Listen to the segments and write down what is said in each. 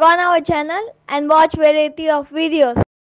on our channel and watch variety of videos.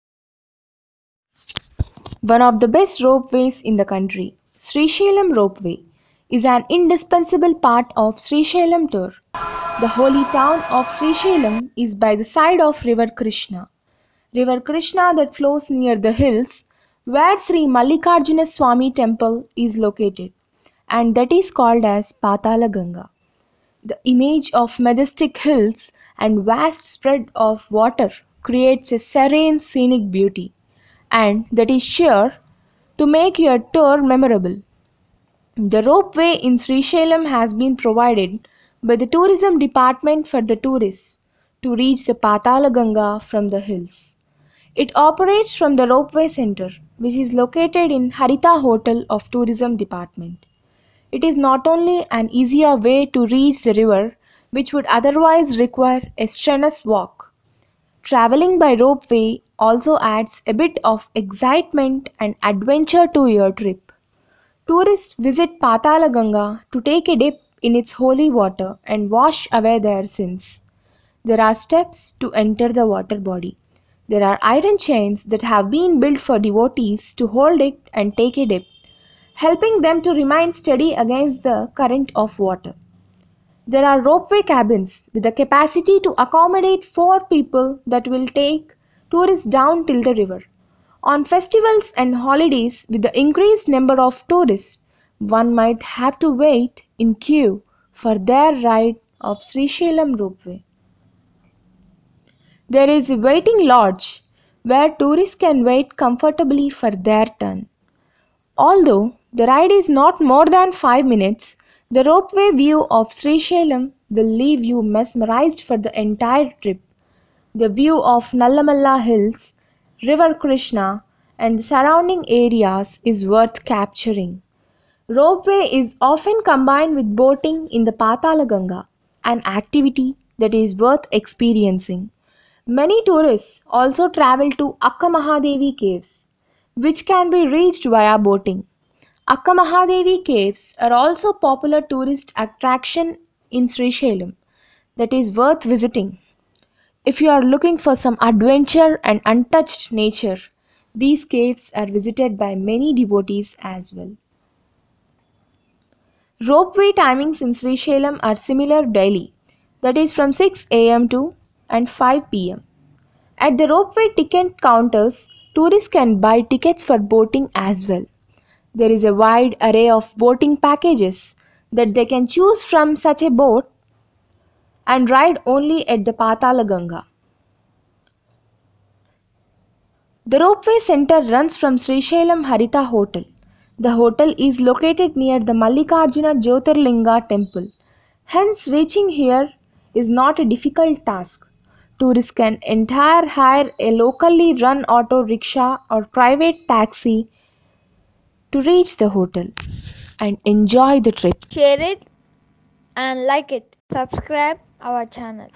One of the best ropeways in the country, Srisailam Ropeway, is an indispensable part of Srisailam tour. The holy town of Srisailam is by the side of River Krishna. River Krishna that flows near the hills where Sri Mallikarjuna Swamy temple is located, and that is called as Patala Ganga. The image of majestic hills and vast spread of water creates a serene scenic beauty, and that is sure to make your tour memorable. The ropeway in Srisailam has been provided by the tourism department for the tourists to reach the Patala Ganga from the hills. It operates from the ropeway center, which is located in Harita Hotel of Tourism Department. It is not only an easier way to reach the river, which would otherwise require a strenuous walk. Traveling by ropeway also adds a bit of excitement and adventure to your trip. Tourists visit Patala Ganga to take a dip in its holy water and wash away their sins. There are steps to enter the water body. There are iron chains that have been built for devotees to hold it and take a dip, helping them to remain steady against the current of water. There are ropeway cabins with the capacity to accommodate 4 people that will take tourists down till the river. On festivals and holidays, with the increased number of tourists, one might have to wait in queue for their ride of Srisailam ropeway. There is a waiting lodge where tourists can wait comfortably for their turn. Although the ride is not more than 5 minutes, the ropeway view of Srisailam will leave you mesmerized for the entire trip. The view of Nallamalla Hills, River Krishna, and the surrounding areas is worth capturing. Ropeway is often combined with boating in the Patala Ganga, an activity that is worth experiencing. Many tourists also travel to Akka Mahadevi caves, which can be reached via boating. Akka Mahadevi caves are also popular tourist attraction in Srisailam that is worth visiting. If you are looking for some adventure and untouched nature, these caves are visited by many devotees as well. Ropeway timings in Srisailam are similar daily, that is from 6 am to and 5 pm. At the ropeway ticket counters, tourists can buy tickets for boating as well. There is a wide array of boating packages that they can choose from such a boat and ride only at the Patala Ganga. The ropeway center runs from Srisailam Harita Hotel. The hotel is located near the Mallikarjuna Jyotirlinga temple. Hence, reaching here is not a difficult task. Tourists can hire a locally run auto rickshaw or private taxi to reach the hotel and enjoy the trip. Share it and like it. Subscribe our channel.